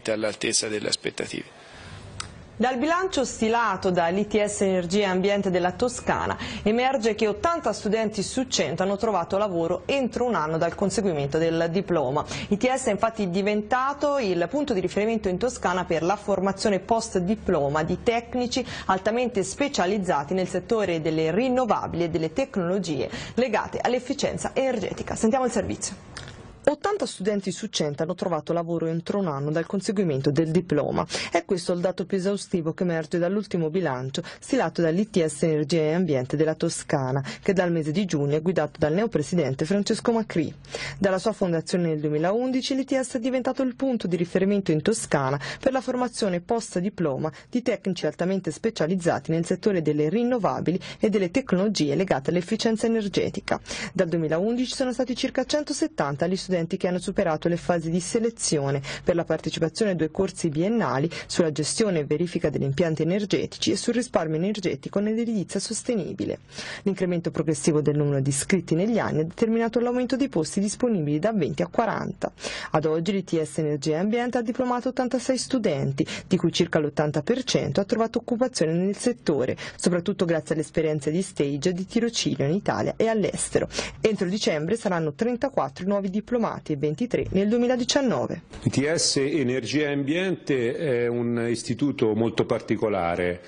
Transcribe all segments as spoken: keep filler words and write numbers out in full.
sicuramente all'altezza delle aspettative. Dal bilancio stilato dall'I T S Energia e Ambiente della Toscana emerge che ottanta studenti su cento hanno trovato lavoro entro un anno dal conseguimento del diploma. I T S è infatti diventato il punto di riferimento in Toscana per la formazione post-diploma di tecnici altamente specializzati nel settore delle rinnovabili e delle tecnologie legate all'efficienza energetica. Sentiamo il servizio. ottanta studenti su cento hanno trovato lavoro entro un anno dal conseguimento del diploma. È questo il dato più esaustivo che emerge dall'ultimo bilancio stilato dall'I T S Energia e Ambiente della Toscana, che dal mese di giugno è guidato dal neopresidente Francesco Macri. Dalla sua fondazione nel duemilaundici l'I T S è diventato il punto di riferimento in Toscana per la formazione post-diploma di tecnici altamente specializzati nel settore delle rinnovabili e delle tecnologie legate all'efficienza energetica. Dal duemilaundici sono stati circa centosettanta gli studenti che hanno superato le fasi di selezione per la partecipazione a due corsi biennali sulla gestione e verifica degli impianti energetici e sul risparmio energetico nell'edilizia sostenibile. L'incremento progressivo del numero di iscritti negli anni ha determinato l'aumento dei posti disponibili da venti a quaranta. Ad oggi l'I T S Energia e Ambiente ha diplomato ottantasei studenti, di cui circa l'ottanta per cento ha trovato occupazione nel settore, soprattutto grazie alle esperienze di stage e di tirocinio in Italia e all'estero. Entro dicembre saranno trentaquattro i nuovi diplomati e ventitré nel duemiladiciannove. I T S Energia e Ambiente è un istituto molto particolare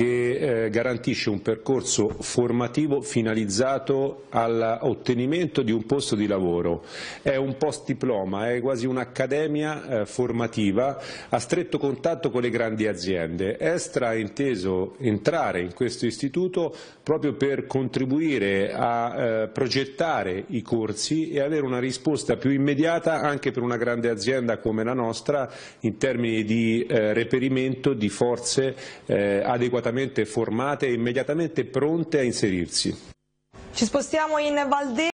che eh, garantisce un percorso formativo finalizzato all'ottenimento di un posto di lavoro. È un post diploma, è quasi un'accademia eh, formativa a stretto contatto con le grandi aziende. Estra ha inteso entrare in questo istituto proprio per contribuire a eh, progettare i corsi e avere una risposta più immediata anche per una grande azienda come la nostra in termini di eh, reperimento di forze eh, adeguatamente formate e immediatamente pronte a inserirsi. Ci spostiamo in Val